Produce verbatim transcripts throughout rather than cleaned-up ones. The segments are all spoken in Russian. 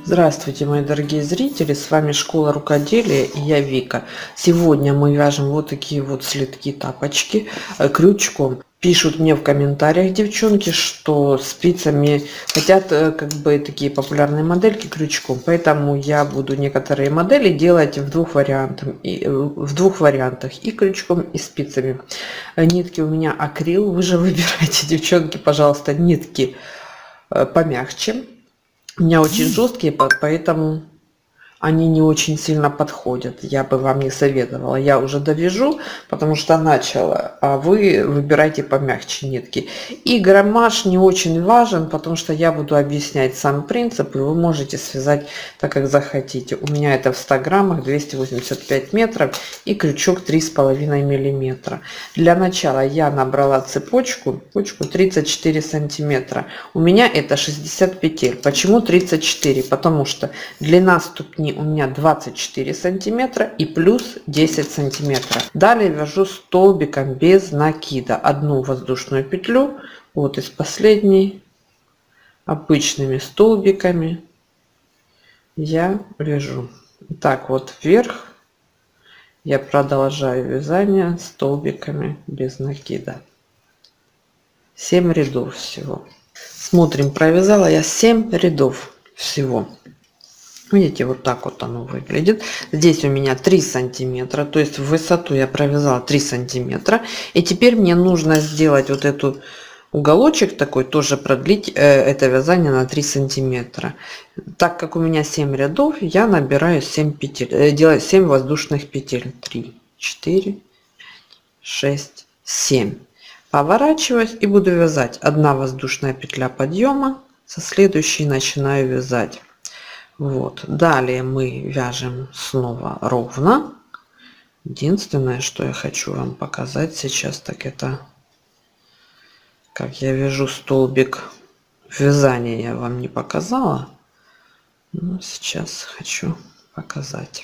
Здравствуйте, мои дорогие зрители, с вами Школа Рукоделия и я Вика. Сегодня мы вяжем вот такие вот слитки тапочки э, крючком. Пишут мне в комментариях девчонки, что спицами хотят э, как бы такие популярные модельки крючком, поэтому я буду некоторые модели делать в двух вариантах, и, э, в двух вариантах и крючком, и спицами. Э, Нитки у меня акрил, вы же выбирайте, девчонки, пожалуйста, нитки э, помягче. У меня очень жесткие, поэтому они не очень сильно подходят. Я бы вам не советовала. Я уже довяжу, потому что начала, а вы выбирайте помягче нитки. И граммаж не очень важен, потому что я буду объяснять сам принцип, и вы можете связать так, как захотите. У меня это в ста граммах, двести восемьдесят пять метров, и крючок три с половиной миллиметра. Для начала я набрала цепочку, цепочку тридцать четыре сантиметра. У меня это шестьдесят петель. Почему тридцать четыре? Потому что длина ступни у меня двадцать четыре сантиметра и плюс десять сантиметров. Далее вяжу столбиком без накида одну воздушную петлю, вот из последней, обычными столбиками я вяжу. Так вот вверх я продолжаю вязание столбиками без накида. семь рядов всего. Смотрим, провязала я семь рядов всего. Видите, вот так вот оно выглядит. Здесь у меня три сантиметра, то есть в высоту я провязала три сантиметра. И теперь мне нужно сделать вот эту уголочек такой, тоже продлить э, это вязание на три сантиметра. Так как у меня семь рядов, я набираю семь петель, э, делаю семь воздушных петель. три, четыре, шесть, семь. Поворачиваюсь и буду вязать одна воздушная петля подъема, со следующей начинаю вязать. Вот, далее мы вяжем снова ровно. Единственное, что я хочу вам показать сейчас, так это как я вяжу столбик. Вязание я вам не показала, но сейчас хочу показать.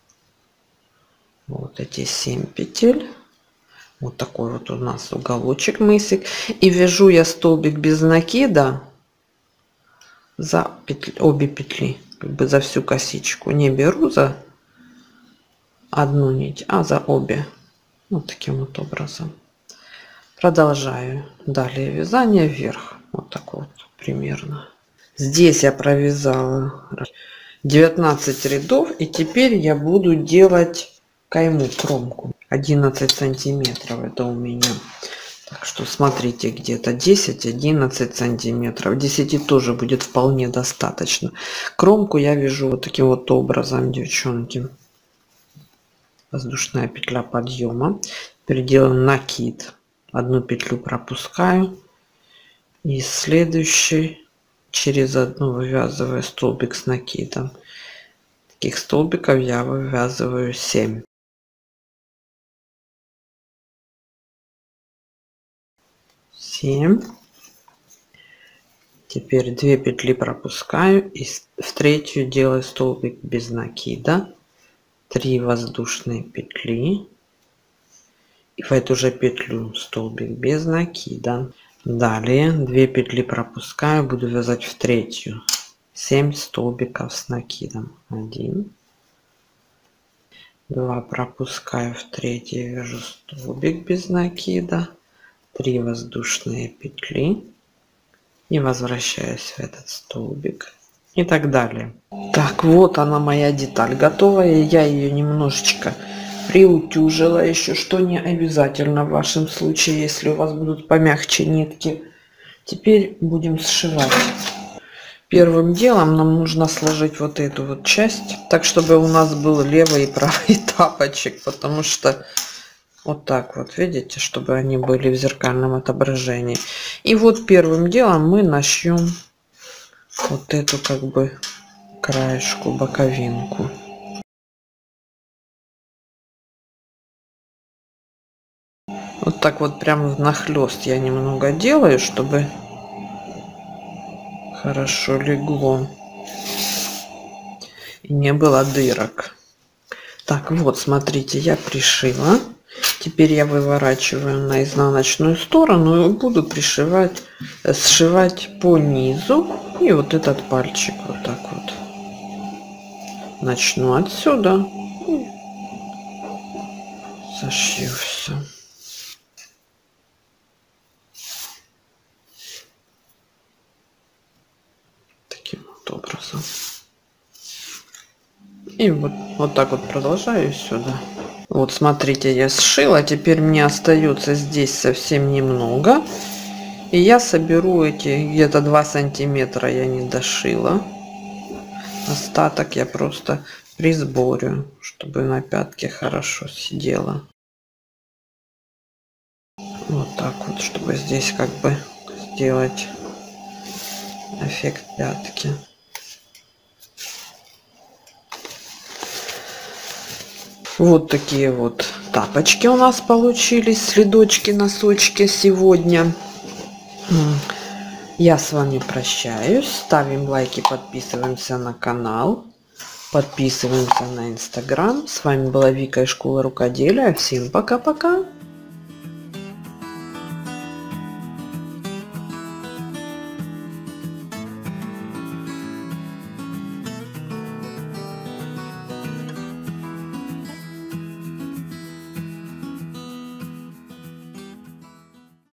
Вот эти семь петель. Вот такой вот у нас уголочек мысик. И вяжу я столбик без накида за петли, обе петли. Как бы за всю косичку. Не беру за одну нить, а за обе. Вот таким вот образом. Продолжаю далее вязание вверх. Вот так вот примерно. Здесь я провязала девятнадцать рядов. И теперь я буду делать кайму, кромку. одиннадцать сантиметров это у меня. Так что смотрите, где-то десять-одиннадцать сантиметров. десять тоже будет вполне достаточно. Кромку я вяжу вот таким вот образом, девчонки. Воздушная петля подъема. Теперь делаем накид. Одну петлю пропускаю. И следующий через одну вывязываю столбик с накидом. Таких столбиков я вывязываю семь. семь. Теперь две петли пропускаю и в третью делаю столбик без накида, три воздушные петли и в эту же петлю столбик без накида. Далее две петли пропускаю, буду вязать в третью, семь столбиков с накидом. один, два пропускаю, в третью вяжу столбик без накида, три воздушные петли и возвращаюсь в этот столбик и так далее. Так, вот она моя деталь готовая. Я ее немножечко приутюжила еще, что не обязательно в вашем случае, если у вас будут помягче нитки. Теперь будем сшивать. Первым делом нам нужно сложить вот эту вот часть так, чтобы у нас был левый и правый тапочек, потому что вот так вот, видите, чтобы они были в зеркальном отображении. И вот первым делом мы нашьем вот эту как бы краешку, боковинку. Вот так вот прям внахлёст я немного делаю, чтобы хорошо легло и не было дырок. Так, вот, смотрите, я пришила. Теперь я выворачиваю на изнаночную сторону и буду пришивать, сшивать по низу. И вот этот пальчик вот так вот. начну отсюда. Зашью все. Таким вот образом. И вот, вот так вот продолжаю сюда. Вот смотрите, я сшила. Теперь мне остается здесь совсем немного. И я соберу эти где-то два сантиметра я не дошила. Остаток я просто присборю, чтобы на пятке хорошо сидело. Вот так вот, чтобы здесь как бы сделать эффект пятки. Вот такие вот тапочки у нас получились, следочки, носочки сегодня. Я с вами прощаюсь. Ставим лайки, подписываемся на канал. Подписываемся на инстаграм. С вами была Вика из школы рукоделия. Всем пока-пока.